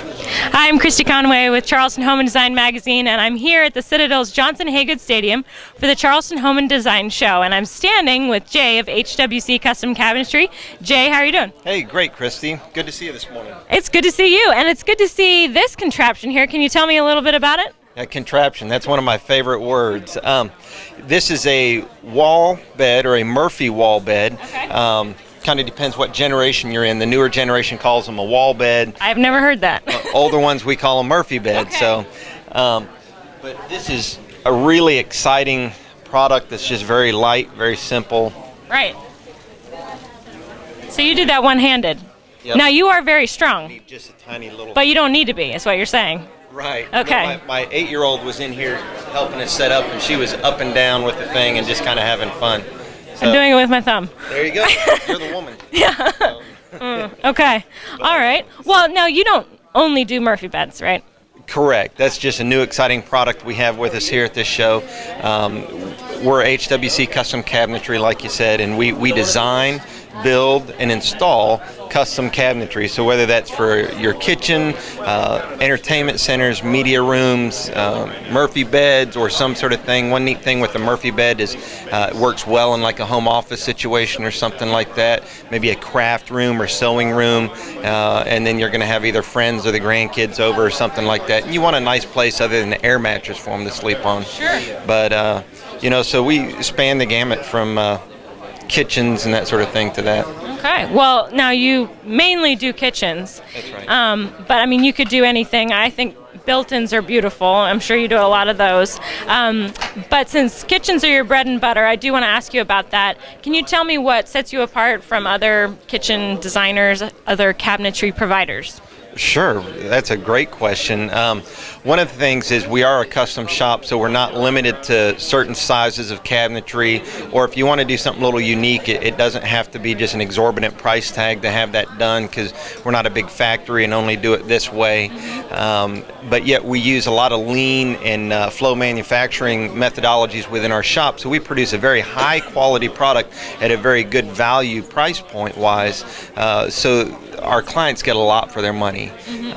Hi, I'm Christy Conway with Charleston Home and Design Magazine, and I'm here at the Citadel's Johnson Hagood Stadium for the Charleston Home and Design Show, and I'm standing with Jay of HWC Custom Cabinetry. Jay, how are you doing? Hey, great, Christy. Good to see you this morning. It's good to see you, and it's good to see this contraption here. Can you tell me a little bit about it? Contraption, that's one of my favorite words. This is a wall bed, or a Murphy wall bed. Okay. Kind of depends what generation you're in. The newer generation calls them a wall bed. I've never heard that. Older ones we call them Murphy beds. Okay. So, but this is a really exciting product that's just very light, very simple. Right. So you did that one-handed. Yep. Now you are very strong. Just a tiny little. But you don't need to be, is what you're saying. Right. Okay. No, my 8-year-old was in here helping us set up, and she was up and down with the thing and just kind of having fun. So, I'm doing it with my thumb. There you go. You're the woman. Yeah. So. Okay. All right. Well, now you don't only do Murphy beds, right? Correct. That's just a new exciting product we have with us here at this show. We're HWC Custom Cabinetry, like you said, and we design, build, and install custom cabinetry. So whether that's for your kitchen, entertainment centers, media rooms, Murphy beds, or some sort of thing. One neat thing with the Murphy bed is it works well in like a home office situation or something like that. Maybe a craft room or sewing room, and then you're going to have either friends or the grandkids over or something like that. And you want a nice place other than an air mattress for them to sleep on. Sure. But you know, so we span the gamut from kitchens and that sort of thing to that. Okay. Well, now you mainly do kitchens. That's right. But I mean, you could do anything. I think built-ins are beautiful. I'm sure you do a lot of those. But since kitchens are your bread and butter, I do want to ask you about that. Can you tell me what sets you apart from other kitchen designers, other cabinetry providers? Sure, that's a great question. One of the things is we are a custom shop, so we're not limited to certain sizes of cabinetry, or if you want to do something a little unique, it doesn't have to be just an exorbitant price tag to have that done, because we're not a big factory and only do it this way. But yet we use a lot of lean and flow manufacturing methodologies within our shop, so we produce a very high quality product at a very good value price point wise, so our clients get a lot for their money.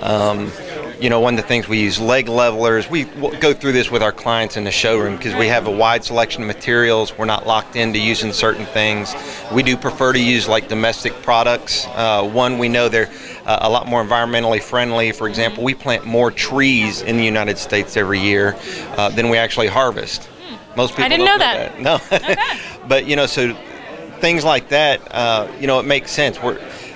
You know, one of the things we use leg levelers. We go through this with our clients in the showroom because we have a wide selection of materials. We're not locked into using certain things. We do prefer to use like domestic products. One, we know they're a lot more environmentally friendly. For example, we plant more trees in the United States every year than we actually harvest. Most people I didn't don't know that. No. Okay. But you know, so things like that, you know, it makes sense. We're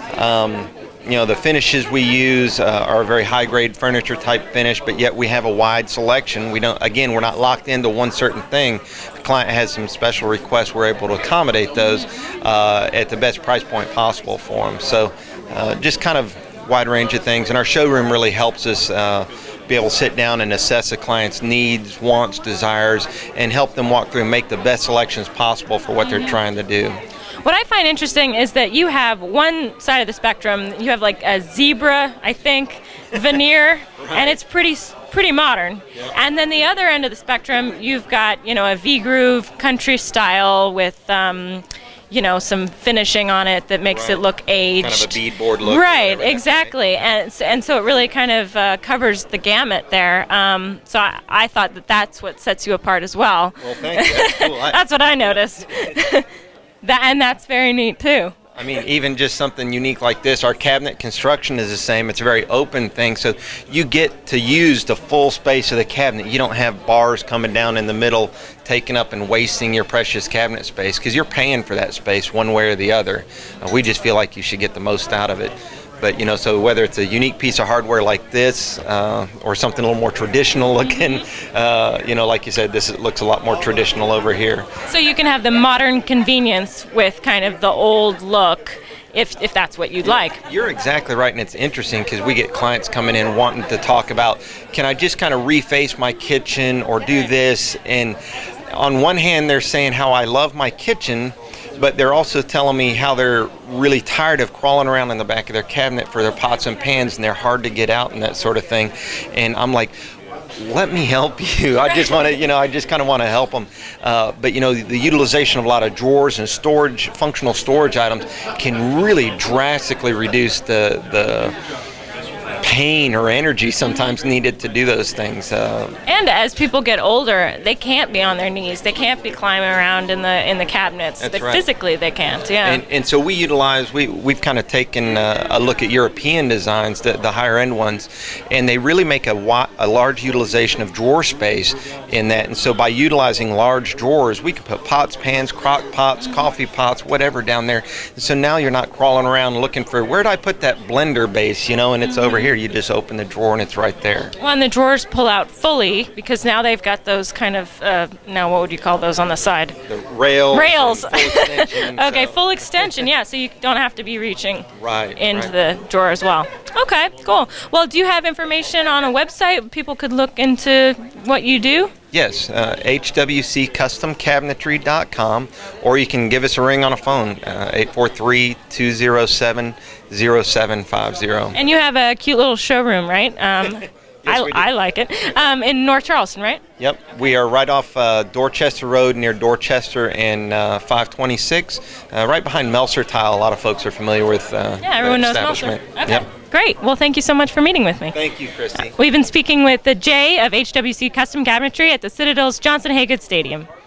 you know, the finishes we use are a very high-grade furniture type finish, but yet we have a wide selection. We don't, again, we're not locked into one certain thing. The client has some special requests. We're able to accommodate those at the best price point possible for them. So just kind of wide range of things, and our showroom really helps us be able to sit down and assess a client's needs, wants, desires, and help them walk through and make the best selections possible for what they're trying to do. What I find interesting is that you have one side of the spectrum, you have like a zebra, I think, veneer, right. And it's pretty modern. Yep. And then the other end of the spectrum, you've got, you know, a V-groove country style with, you know, some finishing on it that makes it look aged. Kind of a beadboard look. Right, exactly. And so it really kind of covers the gamut there. So I thought that that's what sets you apart as well. Well, thank you. That's cool. That's what I noticed. And that's very neat too. I mean, even just something unique like this, our cabinet construction is the same. It's a very open thing, so you get to use the full space of the cabinet. You don't have bars coming down in the middle, taking up and wasting your precious cabinet space, because you're paying for that space one way or the other. We just feel like you should get the most out of it. But, you know, so whether it's a unique piece of hardware like this or something a little more traditional looking, you know, like you said, this looks a lot more traditional over here. So you can have the modern convenience with kind of the old look, if that's what you'd like. You're exactly right, and it's interesting because we get clients coming in wanting to talk about, can I just kind of reface my kitchen or do this? And on one hand, they're saying how I love my kitchen, but they're also telling me how they're really tired of crawling around in the back of their cabinet for their pots and pans, and they're hard to get out and that sort of thing. And I'm like, let me help you. I just want to, you know, I just kind of want to help them. But, you know, the utilization of a lot of drawers and storage, functional storage items can really drastically reduce the pain or energy sometimes needed to do those things. And as people get older, they can't be on their knees. They can't be climbing around in the cabinets. That's right. Physically, they can't. Yeah. And so we've kind of taken a look at European designs, the higher end ones, and they really make a large utilization of drawer space in that. And so by utilizing large drawers, we can put pots, pans, crock pots, coffee pots, whatever down there. And so now you're not crawling around looking for, where did I put that blender base, and it's over here. You just open the drawer and it's right there. Well, and the drawers pull out fully because now they've got those kind of, now what would you call those on the side? The rails. Rails. Full extension, okay, full extension, yeah, so you don't have to be reaching into right. the drawer as well. Okay, cool. Well, do you have information on a website people could look into what you do? Yes, HWCCustomCabinetry.com, or you can give us a ring on a phone, 843-207-0750. And you have a cute little showroom, right? Yes, I like it. In North Charleston, right? Yep, we are right off Dorchester Road near Dorchester and 526, right behind Melser Tile. A lot of folks are familiar with everyone knows Melser. Okay. Yep. Great. Well, thank you so much for meeting with me. Thank you, Christy. We've been speaking with Jay of HWC Custom Cabinetry at the Citadel's Johnson Hagood Stadium.